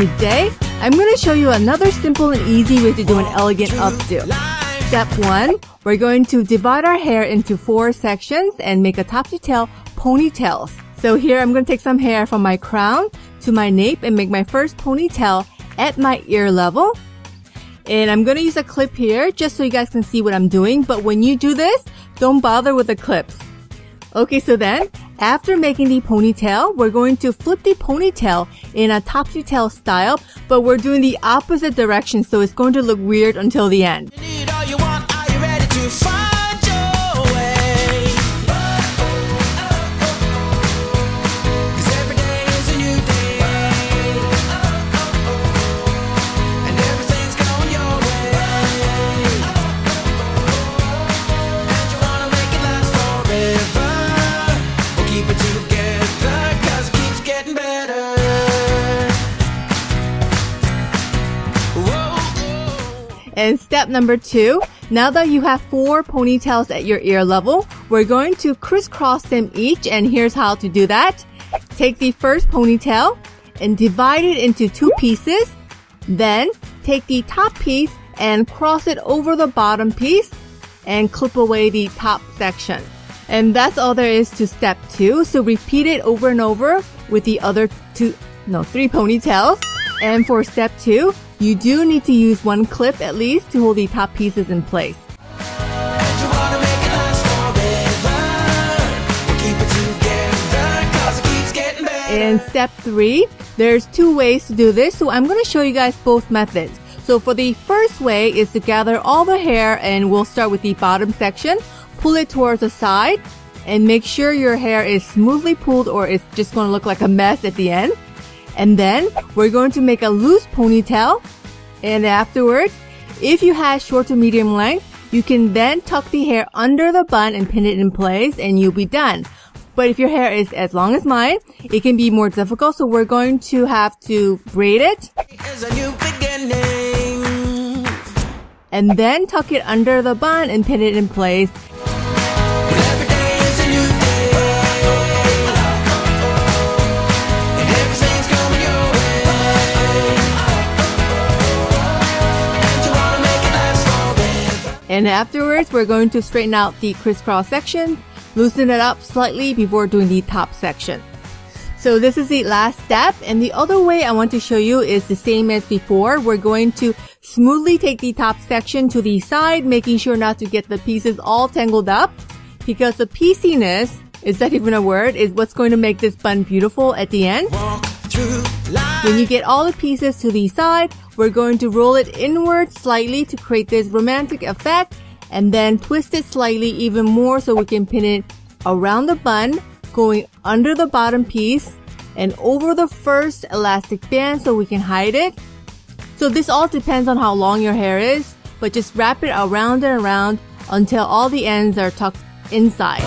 today I'm going to show you another simple and easy way to do an elegant updo. Step 1, we're going to divide our hair into 4 sections and make a top-to-tail ponytails. So here I'm going to take some hair from my crown to my nape and make my first ponytail at my ear level. And I'm going to use a clip here just so you guys can see what I'm doing. But when you do this, don't bother with the clips. Okay, so then, after making the ponytail, we're going to flip the ponytail in a top-to-tail style, but we're doing the opposite direction, so it's going to look weird until the end. And step number 2, now that you have 4 ponytails at your ear level, we're going to crisscross them each, and here's how to do that. Take the first ponytail and divide it into 2 pieces. Then take the top piece and cross it over the bottom piece and clip away the top section. And that's all there is to step 2. So repeat it over and over with the other 3 ponytails. And for step 2, you do need to use 1 clip at least to hold the top pieces in place. In step 3, there's 2 ways to do this, so I'm going to show you guys both methods. So for the first way is to gather all the hair, and we'll start with the bottom section, pull it towards the side, and make sure your hair is smoothly pulled or it's just going to look like a mess at the end. And then we're going to make a loose ponytail. And afterwards, if you have short to medium length, you can then tuck the hair under the bun and pin it in place and you'll be done. But if your hair is as long as mine, it can be more difficult. So we're going to have to braid it. And then tuck it under the bun and pin it in place. And afterwards, we're going to straighten out the crisscross section, loosen it up slightly before doing the top section. So this is the last step, and the other way I want to show you is the same as before. We're going to smoothly take the top section to the side, making sure not to get the pieces all tangled up, because the pieciness, is that even a word, is what's going to make this bun beautiful at the end. When you get all the pieces to the side, we're going to roll it inward slightly to create this romantic effect, and then twist it slightly even more so we can pin it around the bun, going under the bottom piece and over the first elastic band so we can hide it. So this all depends on how long your hair is, but just wrap it around and around until all the ends are tucked inside.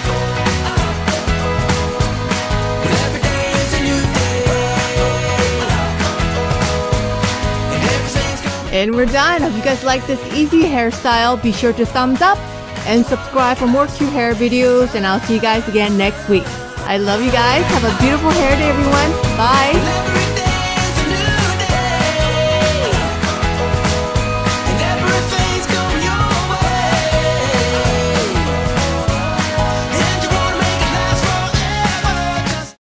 And we're done. Hope you guys like this easy hairstyle. Be sure to thumbs up and subscribe for more cute hair videos. And I'll see you guys again next week. I love you guys. Have a beautiful hair day, everyone. Bye.